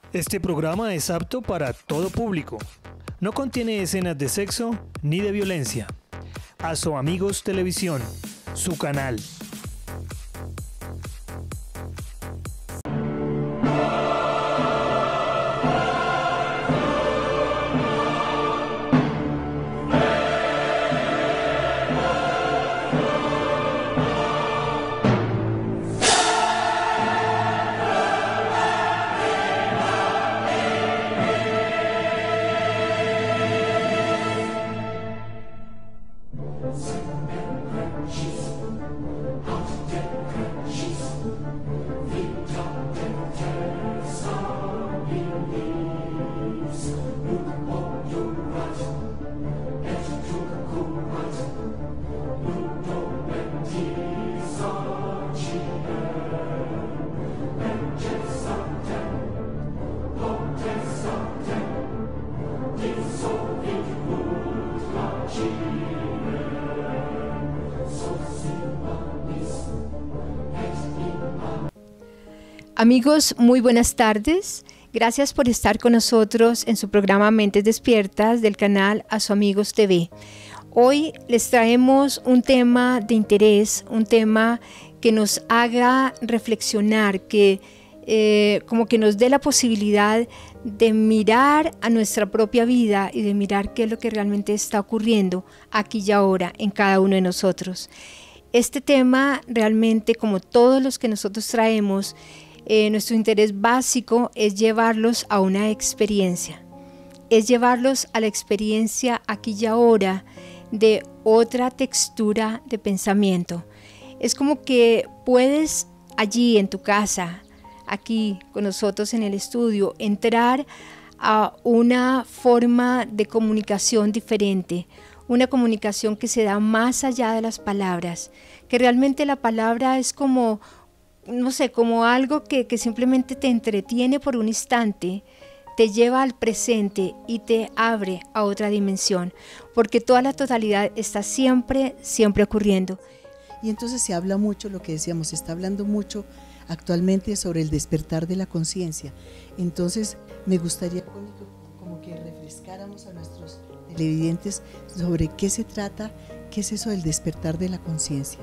Este programa es apto para todo público. No contiene escenas de sexo ni de violencia. Aso Amigos Televisión, su canal. Amigos, muy buenas tardes. Gracias por estar con nosotros en su programa Mentes Despiertas del canal Aso Amigos TV. Hoy les traemos un tema de interés, un tema que nos haga reflexionar, que como que nos dé la posibilidad de mirar a nuestra propia vida y de mirar qué es lo que realmente está ocurriendo aquí y ahora en cada uno de nosotros. Este tema realmente, como todos los que nosotros traemos, nuestro interés básico es llevarlos a una experiencia, es llevarlos a la experiencia aquí y ahora de otra textura de pensamiento. Es como que puedes allí en tu casa, aquí con nosotros en el estudio, entrar a una forma de comunicación diferente, una comunicación que se da más allá de las palabras, que realmente la palabra es como, no sé, como algo que simplemente te entretiene por un instante, te lleva al presente y te abre a otra dimensión, porque toda la totalidad está siempre ocurriendo. Y entonces se habla mucho, lo que decíamos, se está hablando mucho actualmente sobre el despertar de la conciencia. Entonces me gustaría como que refrescáramos a nuestros televidentes sobre qué se trata, qué es eso del despertar de la conciencia.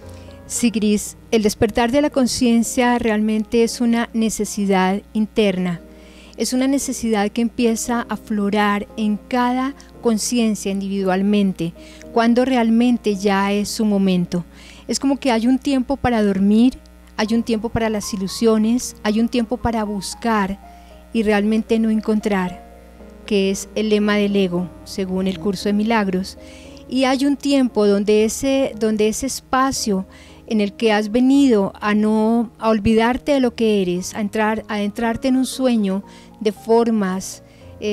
Sí, Gris, el despertar de la conciencia realmente es una necesidad interna, es una necesidad que empieza a aflorar en cada conciencia individualmente, cuando realmente ya es su momento. Es como que hay un tiempo para dormir, hay un tiempo para las ilusiones, hay un tiempo para buscar y realmente no encontrar, que es el lema del ego, según el curso de milagros. Y hay un tiempo donde ese espacio en el que has venido a olvidarte de lo que eres, a entrarte en un sueño de formas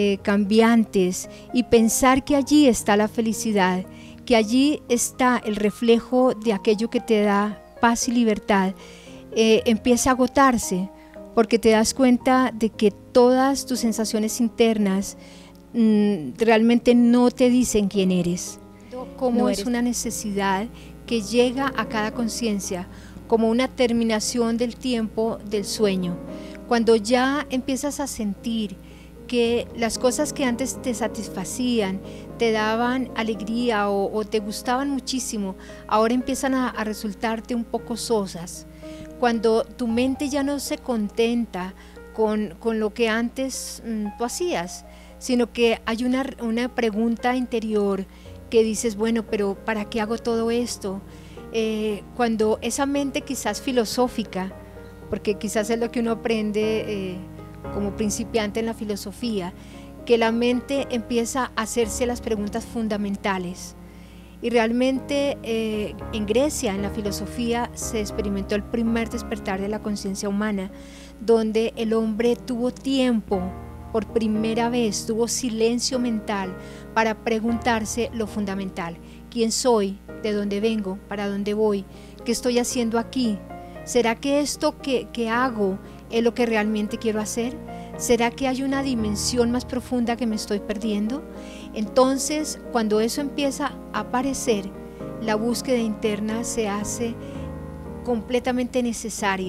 cambiantes y pensar que allí está la felicidad, que allí está el reflejo de aquello que te da paz y libertad, empieza a agotarse, porque te das cuenta de que todas tus sensaciones internas realmente no te dicen quién eres, cómo es una necesidad que llega a cada conciencia como una terminación del tiempo del sueño. Cuando ya empiezas a sentir que las cosas que antes te satisfacían, te daban alegría o te gustaban muchísimo, ahora empiezan a resultarte un poco sosas. Cuando tu mente ya no se contenta con lo que antes tú hacías, sino que hay una pregunta interior que dices, bueno, pero ¿para qué hago todo esto? Cuando esa mente quizás filosófica, porque quizás es lo que uno aprende como principiante en la filosofía, que la mente empieza a hacerse las preguntas fundamentales. Y realmente en Grecia, en la filosofía, se experimentó el primer despertar de la conciencia humana, donde el hombre tuvo tiempo, por primera vez, tuvo silencio mental para preguntarse lo fundamental. ¿Quién soy? ¿De dónde vengo? ¿Para dónde voy? ¿Qué estoy haciendo aquí? ¿Será que esto que hago es lo que realmente quiero hacer? ¿Será que hay una dimensión más profunda que me estoy perdiendo? Entonces, cuando eso empieza a aparecer, la búsqueda interna se hace completamente necesaria.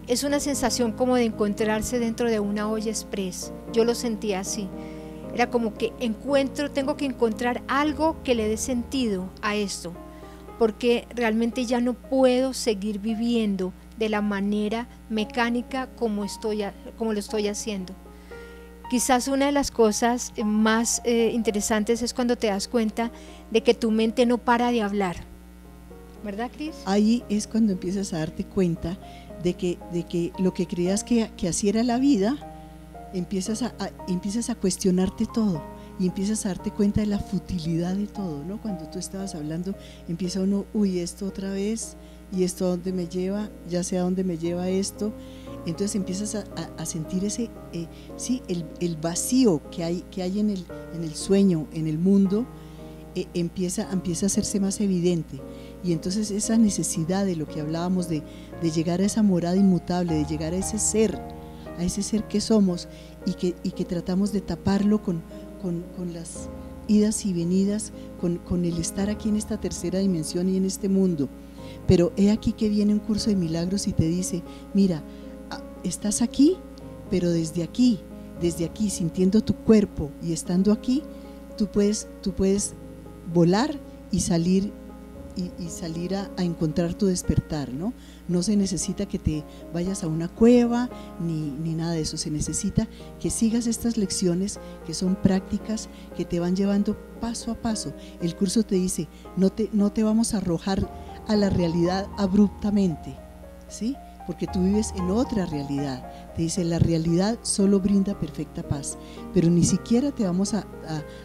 es una sensación como de encontrarse dentro de una olla express. Yo lo sentía así. Era como que tengo que encontrar algo que le dé sentido a esto, porque realmente ya no puedo seguir viviendo de la manera mecánica como lo estoy haciendo. Quizás una de las cosas más interesantes es cuando te das cuenta de que tu mente no para de hablar. ¿Verdad, Cris? Ahí es cuando empiezas a darte cuenta de que lo que creías que así era la vida, empiezas a cuestionarte todo y empiezas a darte cuenta de la futilidad de todo, ¿no? Cuando tú estabas hablando, empieza uno, uy, esto otra vez, y esto a dónde me lleva, ya sé a dónde me lleva esto. Entonces empiezas a sentir ese, el vacío que hay en el sueño, en el mundo, empieza a hacerse más evidente. Y entonces esa necesidad de lo que hablábamos de llegar a esa morada inmutable, de llegar a ese ser que somos y que tratamos de taparlo con las idas y venidas, con el estar aquí en esta tercera dimensión y en este mundo. Pero he aquí que viene un curso de milagros y te dice, mira, estás aquí, pero desde aquí, sintiendo tu cuerpo y estando aquí, tú puedes volar y salir a encontrar tu despertar, ¿no? No se necesita que te vayas a una cueva ni nada de eso, se necesita que sigas estas lecciones que son prácticas, que te van llevando paso a paso. El curso te dice, no te vamos a arrojar a la realidad abruptamente, ¿sí? Porque tú vives en otra realidad. Te dice, la realidad solo brinda perfecta paz, pero ni siquiera te vamos a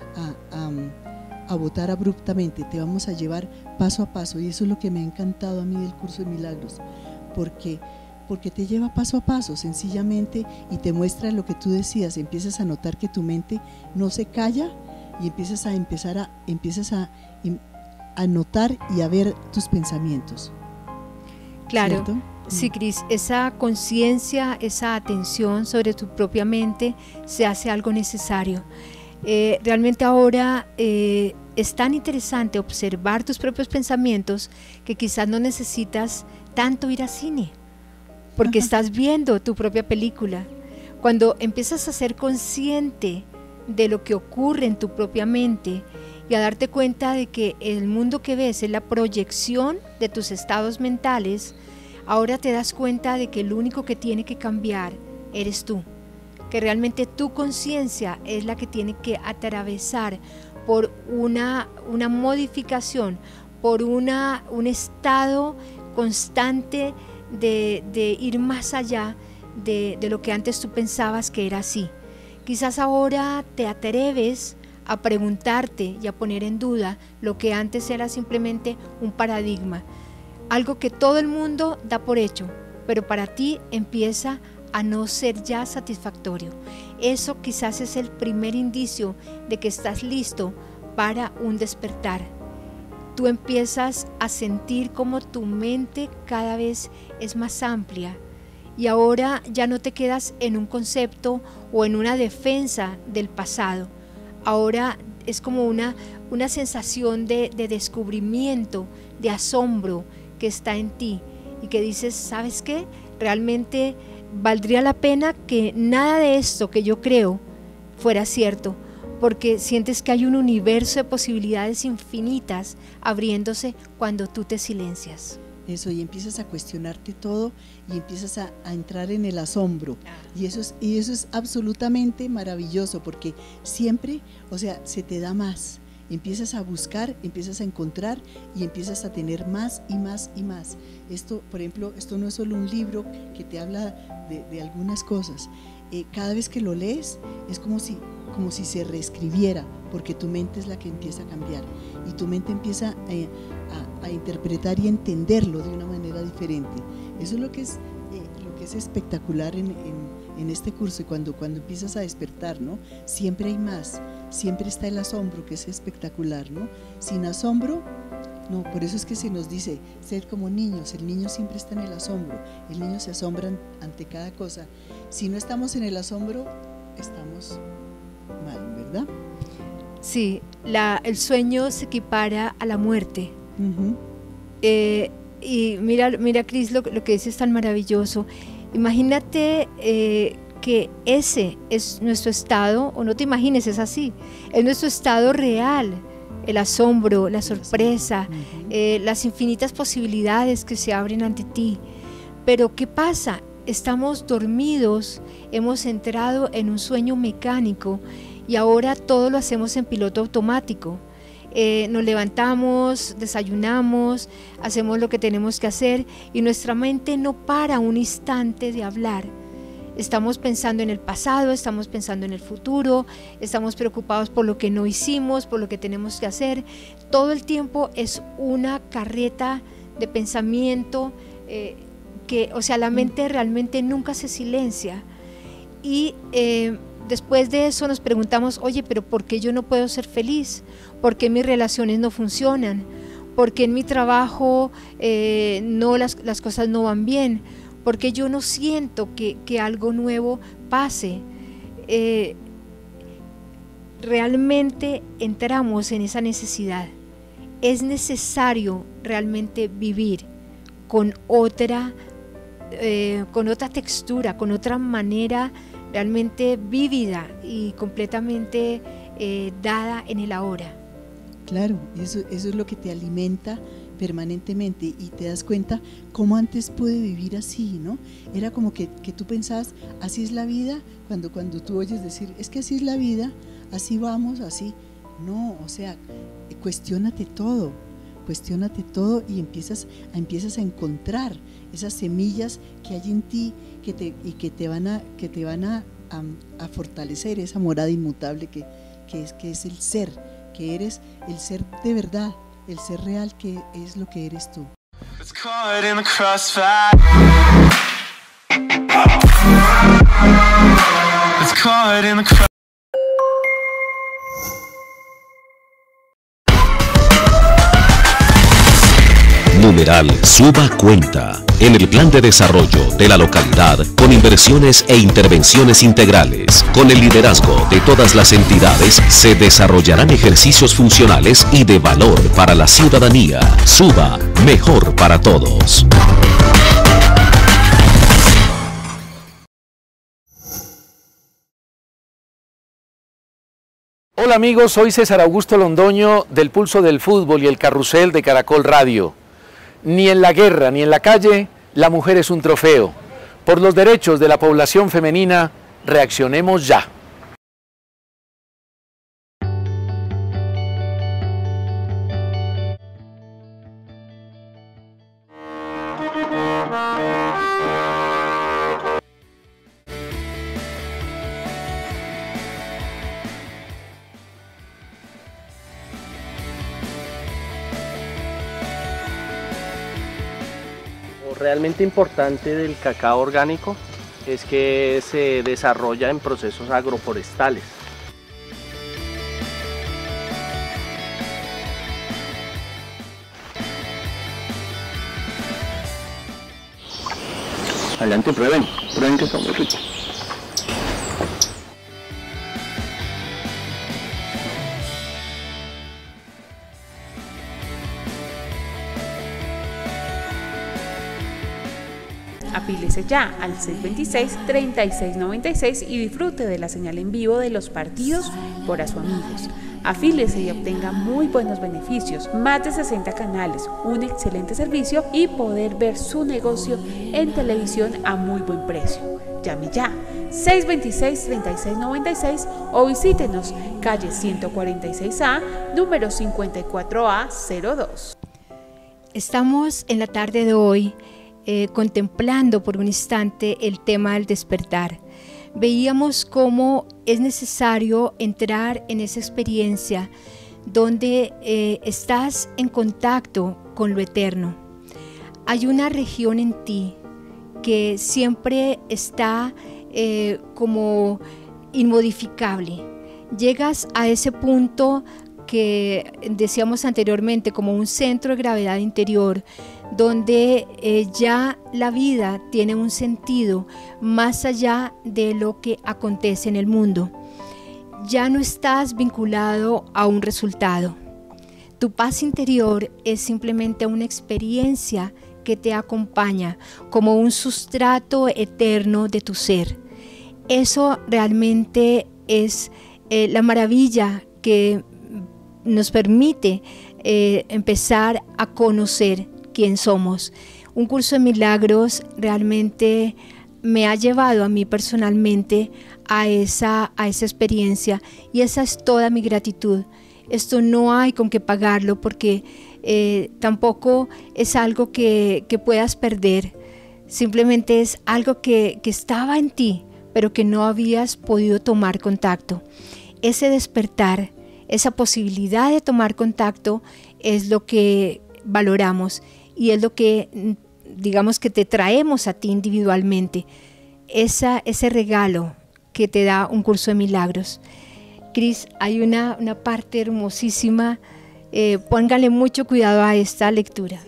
botar abruptamente, te vamos a llevar paso a paso. Y eso es lo que me ha encantado a mí del curso de milagros, porque te lleva paso a paso sencillamente y te muestra lo que tú decías. Empiezas a notar que tu mente no se calla y empiezas a notar y a ver tus pensamientos. Claro, ¿cierto? Sí, Cris, esa conciencia, esa atención sobre tu propia mente se hace algo necesario. Realmente ahora es tan interesante observar tus propios pensamientos que quizás no necesitas tanto ir al cine, porque estás viendo tu propia película. Cuando empiezas a ser consciente de lo que ocurre en tu propia mente y a darte cuenta de que el mundo que ves es la proyección de tus estados mentales, ahora te das cuenta de que lo único que tiene que cambiar eres tú, que realmente tu conciencia es la que tiene que atravesar por una modificación, por un estado constante de ir más allá de lo que antes tú pensabas que era así. Quizás ahora te atreves a preguntarte y a poner en duda lo que antes era simplemente un paradigma, algo que todo el mundo da por hecho, pero para ti empieza a no ser ya satisfactorio. Eso quizás es el primer indicio de que estás listo para un despertar. Tú empiezas a sentir como tu mente cada vez es más amplia y ahora ya no te quedas en un concepto o en una defensa del pasado. Ahora es como una sensación de descubrimiento, de asombro que está en ti y que dices, ¿sabes qué? Realmente valdría la pena que nada de esto que yo creo fuera cierto, porque sientes que hay un universo de posibilidades infinitas abriéndose cuando tú te silencias. Eso, y empiezas a cuestionarte todo y empiezas a entrar en el asombro. Y eso es absolutamente maravilloso, porque siempre, se te da más. Empiezas a buscar, empiezas a encontrar y empiezas a tener más y más y más. Esto, por ejemplo, esto no es solo un libro que te habla de algunas cosas. Cada vez que lo lees es como si se reescribiera, porque tu mente es la que empieza a cambiar y tu mente empieza a interpretar y entenderlo de una manera diferente. Eso es lo que es espectacular en este curso. Y cuando empiezas a despertar, ¿no? Siempre hay más, siempre está el asombro, que es espectacular, ¿no? Sin asombro, no. Por eso es que se nos dice ser como niños. El niño siempre está en el asombro, el niño se asombra ante cada cosa. Si no estamos en el asombro, estamos mal, ¿verdad? Sí, el sueño se equipara a la muerte. Uh-huh. Y mira Cris, lo que dices es tan maravilloso. Imagínate que ese es nuestro estado, o no te imagines, es así, es nuestro estado real, el asombro, la sorpresa, las infinitas posibilidades que se abren ante ti. Pero ¿qué pasa? Estamos dormidos, hemos entrado en un sueño mecánico y ahora todo lo hacemos en piloto automático. Nos levantamos, desayunamos, hacemos lo que tenemos que hacer y nuestra mente no para un instante de hablar. Estamos pensando en el pasado, estamos pensando en el futuro, estamos preocupados por lo que no hicimos, por lo que tenemos que hacer. Todo el tiempo es una carreta de pensamiento la mente realmente nunca se silencia. Y después de eso nos preguntamos, oye, pero ¿por qué yo no puedo ser feliz? ¿Por qué mis relaciones no funcionan? ¿Por qué en mi trabajo las cosas no van bien? ¿Por qué yo no siento que algo nuevo pase? Realmente entramos en esa necesidad. Es necesario realmente vivir con otra textura, con otra manera realmente vívida y completamente dada en el ahora. Claro, eso es lo que te alimenta permanentemente y te das cuenta cómo antes pude vivir así, ¿no? Era como que tú pensabas, así es la vida, cuando tú oyes decir, es que así es la vida, así vamos, así. No, o sea, cuestiónate todo y empiezas a encontrar esas semillas que hay en ti que te van a fortalecer esa morada inmutable que es el ser, que eres el ser de verdad, el ser real, que es lo que eres tú. Numeral Suba cuenta en el plan de desarrollo de la localidad con inversiones e intervenciones integrales. Con el liderazgo de todas las entidades se desarrollarán ejercicios funcionales y de valor para la ciudadanía. Suba, mejor para todos. Hola amigos, soy César Augusto Londoño del Pulso del Fútbol y el Carrusel de Caracol Radio. Ni en la guerra ni en la calle, la mujer es un trofeo. Por los derechos de la población femenina, reaccionemos ya. Realmente importante del cacao orgánico es que se desarrolla en procesos agroforestales. Adelante, prueben que está muy rico. Afíliese ya al 626-3696 y disfrute de la señal en vivo de los partidos por A Su Amigos. Afíliese y obtenga muy buenos beneficios, más de 60 canales, un excelente servicio y poder ver su negocio en televisión a muy buen precio. Llame ya 626-3696 o visítenos calle 146A, número 54A02. Estamos en la tarde de hoy contemplando por un instante el tema del despertar. Veíamos cómo es necesario entrar en esa experiencia donde estás en contacto con lo eterno. Hay una región en ti que siempre está como inmodificable. Llegas a ese punto que decíamos anteriormente como un centro de gravedad interior, donde ya la vida tiene un sentido más allá de lo que acontece en el mundo. Ya no estás vinculado a un resultado. Tu paz interior es simplemente una experiencia que te acompaña, como un sustrato eterno de tu ser. Eso realmente es la maravilla que nos permite empezar a conocer quién somos. Un curso de milagros realmente me ha llevado a mí personalmente a esa experiencia, y esa es toda mi gratitud. Esto no hay con qué pagarlo, porque tampoco es algo que puedas perder. Simplemente es algo que estaba en ti, pero que no habías podido tomar contacto. Ese despertar, esa posibilidad de tomar contacto es lo que valoramos, y es lo que, digamos, que te traemos a ti individualmente, ese regalo que te da un curso de milagros. Cris, hay una parte hermosísima, póngale mucho cuidado a esta lectura.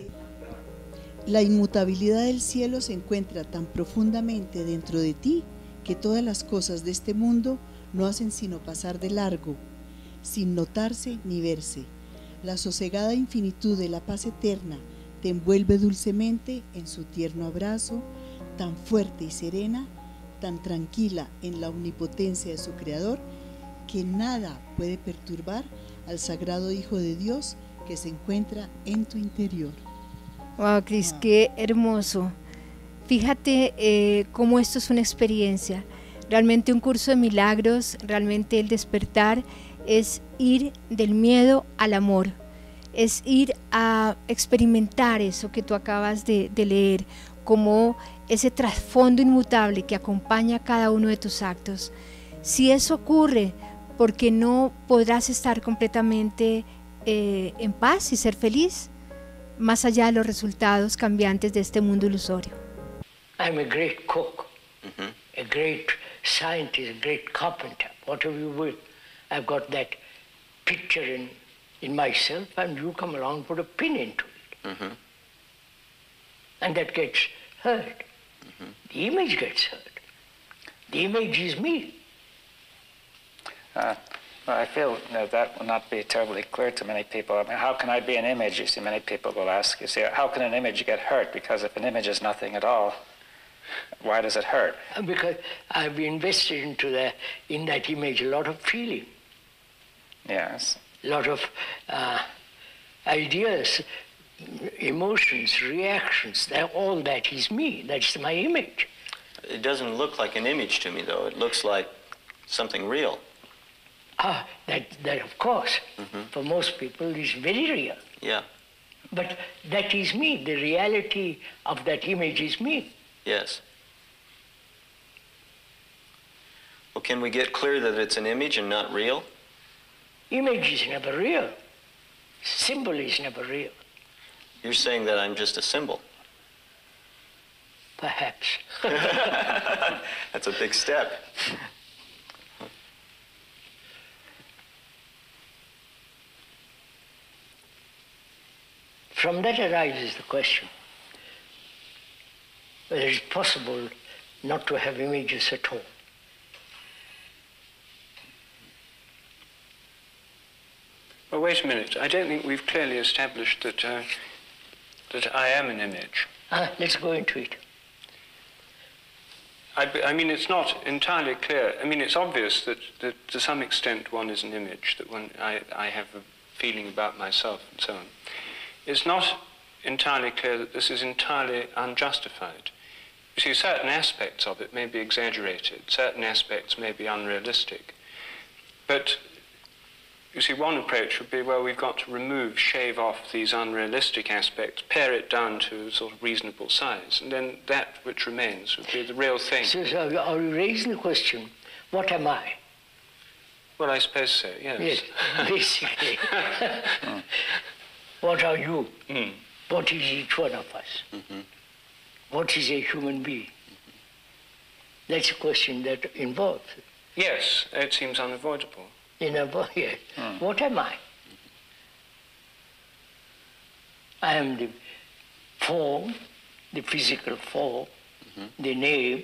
La inmutabilidad del cielo se encuentra tan profundamente dentro de ti que todas las cosas de este mundo no hacen sino pasar de largo, sin notarse ni verse. La sosegada infinitud de la paz eterna te envuelve dulcemente en su tierno abrazo, tan fuerte y serena, tan tranquila en la omnipotencia de su Creador, que nada puede perturbar al sagrado Hijo de Dios que se encuentra en tu interior. Wow, Cris, qué hermoso. Fíjate cómo esto es una experiencia. Realmente un curso de milagros, realmente el despertar es ir del miedo al amor, es ir a experimentar eso que tú acabas de leer, como ese trasfondo inmutable que acompaña cada uno de tus actos. Si eso ocurre, porque no podrás estar completamente en paz y ser feliz, más allá de los resultados cambiantes de este mundo ilusorio. I'm a great cook, a great scientist, a great carpenter, whatever you will. I've got that picture in myself, and you come along, put a pin into it. And that gets hurt. The image gets hurt. The image is me. Well, I feel that will not be terribly clear to many people. I mean, how can I be an image? You see, many people will ask, you see, how can an image get hurt? Because if an image is nothing at all, why does it hurt? Because I've invested in that image a lot of feeling. Yes. A lot of ideas, emotions, reactions, all that is me. That's my image. It doesn't look like an image to me, though. It looks like something real. That of course, for most people is very real. Yeah. But that is me. The reality of that image is me. Yes. Well, can we get clear that it's an image and not real? Image is never real. Symbol is never real. You're saying that I'm just a symbol. Perhaps. That's a big step. From that arises the question whether it's possible not to have images at all. Well, wait a minute. I don't think we've clearly established that that I am an image. Let's go into it. I mean, it's not entirely clear. I mean, it's obvious that to some extent one is an image, that I have a feeling about myself and so on. It's not entirely clear that this is entirely unjustified. You see, certain aspects of it may be exaggerated, certain aspects may be unrealistic. But, you see, one approach would be, well, we've got to shave off these unrealistic aspects, pare it down to a sort of reasonable size, and then that which remains would be the real thing. So are you raising the question, what am I? Well, I suppose so, yes. Yes, basically. What are you? What is each one of us? What is a human being? That's a question that involves. Yes, it seems unavoidable. Yes. What am I? I am the form, the physical form, the name,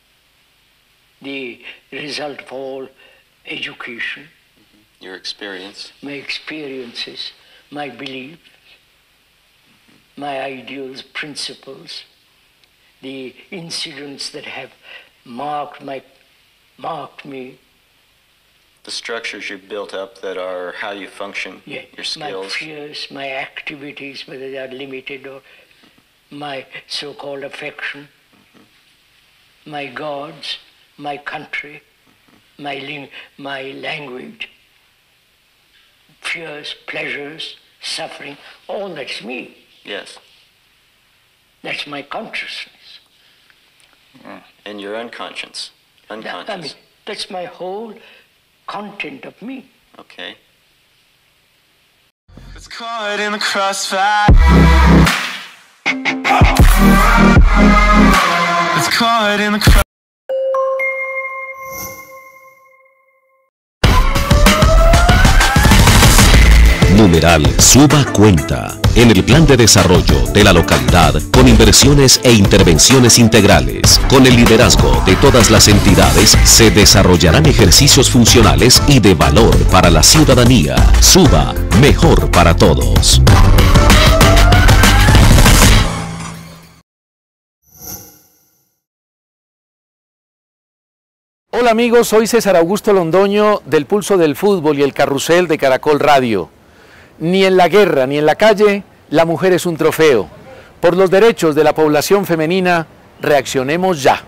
the result of all education. Your experience. My experiences, my beliefs, my ideals, principles, the incidents that have marked me. The structures you've built up that are how you function, Yeah, your skills. my fears, my activities, whether they are limited, or my so-called affection, my gods, my country, my language, fears, pleasures, suffering, all that's me. Yes. That's my consciousness. And your unconscious. Unconscious. I mean, that's my whole content of me. Okay. It's caught in the crossfire. It's caught in the crossfire. Numeral Suba Cuenta. En el plan de desarrollo de la localidad, con inversiones e intervenciones integrales, con el liderazgo de todas las entidades, se desarrollarán ejercicios funcionales y de valor para la ciudadanía. Suba, mejor para todos. Hola amigos, soy César Augusto Londoño del Pulso del Fútbol y el Carrusel de Caracol Radio. Ni en la guerra ni en la calle, la mujer es un trofeo. Por los derechos de la población femenina, reaccionemos ya.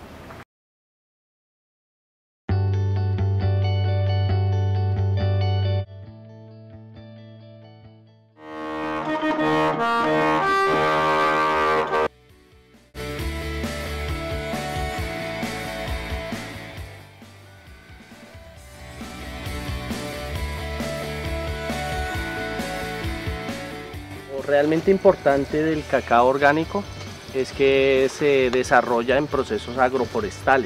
Realmente importante del cacao orgánico es que se desarrolla en procesos agroforestales.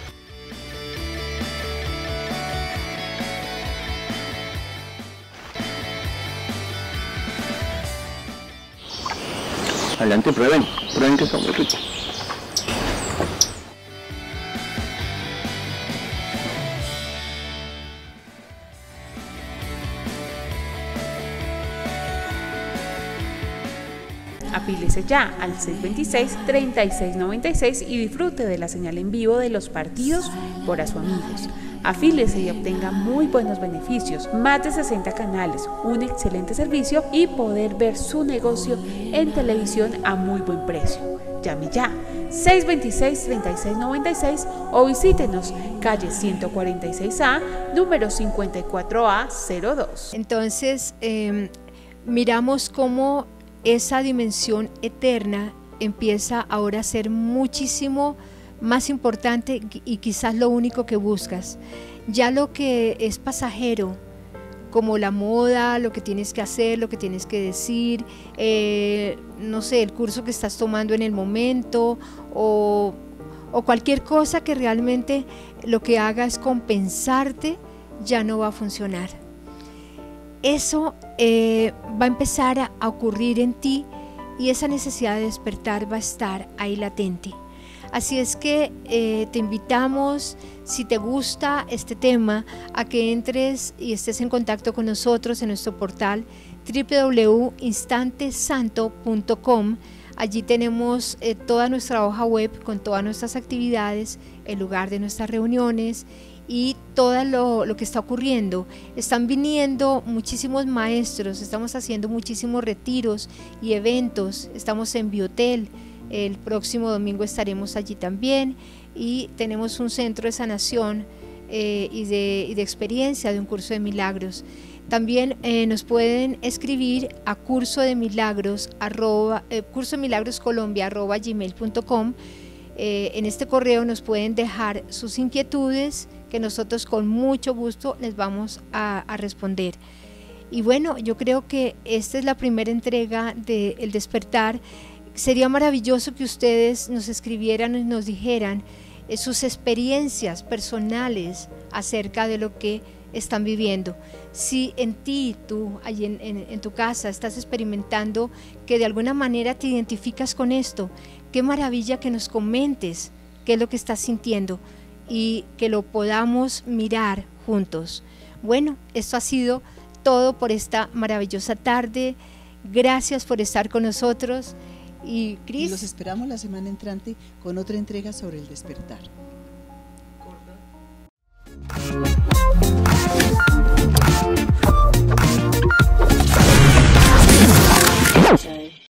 Adelante, prueben que está muy rico. Afíliese ya al 626-3696 y disfrute de la señal en vivo de los partidos por A Sus Amigos. Afíliese y obtenga muy buenos beneficios, más de 60 canales, un excelente servicio y poder ver su negocio en televisión a muy buen precio. Llame ya 626-3696 o visítenos calle 146A, número 54A02. Entonces, miramos cómo esa dimensión eterna empieza ahora a ser muchísimo más importante y quizás lo único que buscas. Ya lo que es pasajero, como la moda, lo que tienes que hacer, lo que tienes que decir, no sé, el curso que estás tomando en el momento o cualquier cosa que realmente lo que haga es compensarte, ya no va a funcionar. Eso va a empezar a ocurrir en ti y esa necesidad de despertar va a estar ahí latente. Así es que te invitamos, si te gusta este tema, a que entres y estés en contacto con nosotros en nuestro portal www.instantesanto.com. Allí tenemos toda nuestra hoja web con todas nuestras actividades, el lugar de nuestras reuniones y todo lo que está ocurriendo. Están viniendo muchísimos maestros, estamos haciendo muchísimos retiros y eventos, estamos en Biotel, el próximo domingo estaremos allí también y tenemos un centro de sanación y de experiencia de un curso de milagros. También nos pueden escribir a cursomilagros@gmail.com. En este correo nos pueden dejar sus inquietudes que nosotros con mucho gusto les vamos a responder. Y bueno, yo creo que esta es la primera entrega de El Despertar. Sería maravilloso que ustedes nos escribieran y nos dijeran sus experiencias personales acerca de lo que están viviendo. Si en ti, tú, allí en tu casa, estás experimentando que de alguna manera te identificas con esto, qué maravilla que nos comentes qué es lo que estás sintiendo y que lo podamos mirar juntos. Bueno, esto ha sido todo por esta maravillosa tarde. Gracias por estar con nosotros. Y Cris, los esperamos la semana entrante con otra entrega sobre el despertar.